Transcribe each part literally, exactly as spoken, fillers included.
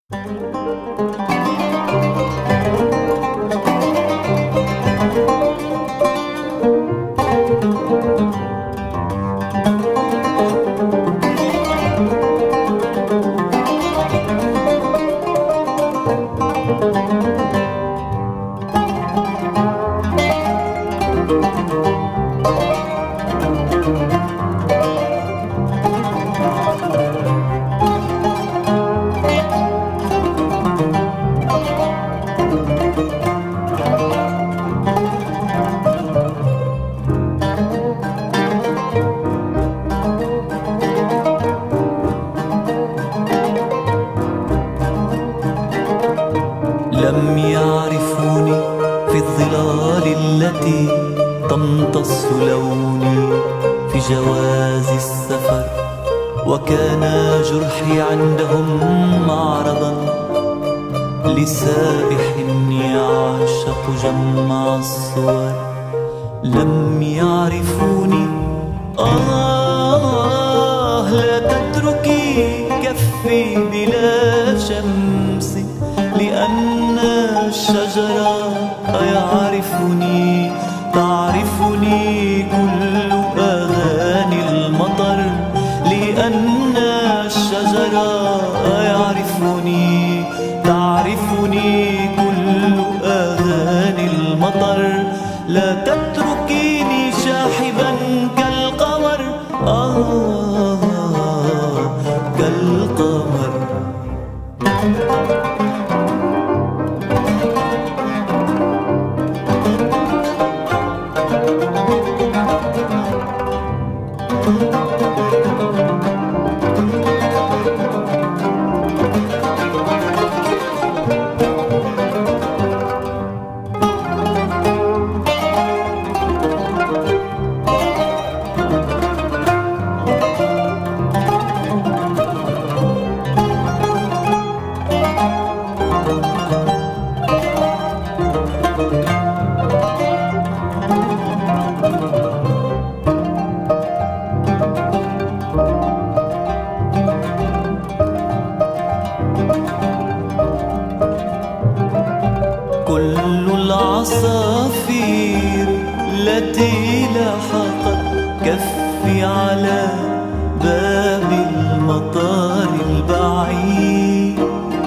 لم يعرفوني في الظلال التي تمتص لوني في جواز السفر، وكان جرحي عندهم معرضا لسائح يعشق جمع الصور. لم يعرفوني، آه لا تتركي كفي بلا شمس، لأن الشجرة يعرفني، تعرفني كل أغاني المطر، لأن الشجرة يعرفني، تعرفني كل أغاني المطر. لا تتركيني شاحبا كالقمر، آه كالقمر. كل العصافير التي لاحقت كفي على باب المطار البعيد،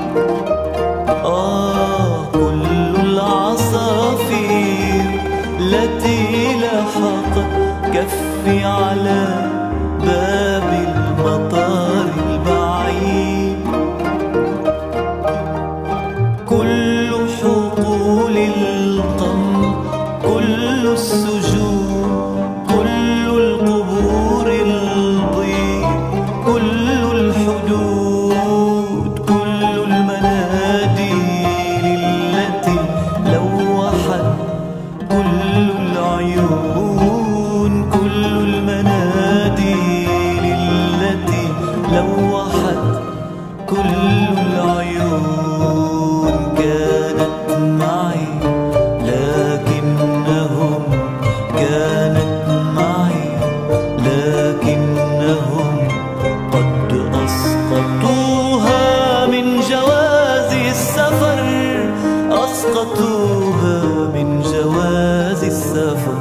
آه كل العصافير التي لاحقت كفي على باب المطار البعيد. كل حقول القمر، كل السجون، كل القبور البيض، كل الحدود، كل المناديل التي لوحت، كل العيون، كل المناديل التي لوحت، كل العيون كانت معي، لكنهم كانت معي، لكنهم قد أسقطوها من جواز السفر، أسقطوها من جواز السفر.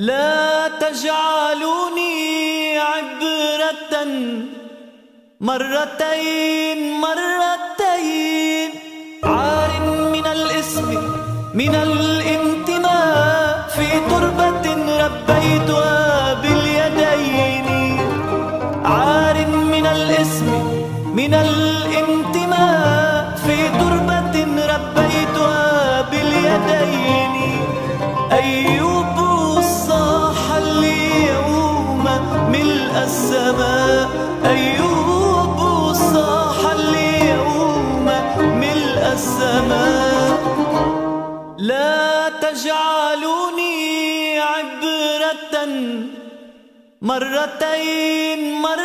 لا تجعلوني عبرة مرتين مرتين، عار من الاسم من الانتماء في تربة ربيتها باليدين، عار من الاسم من الانتماء في تربة ربيتها باليدين. أيوب صاح اليوم ملء السماء، أيوب صاح اليوم ملء السماء. لا تجعلوني عبرة مرتين مرتين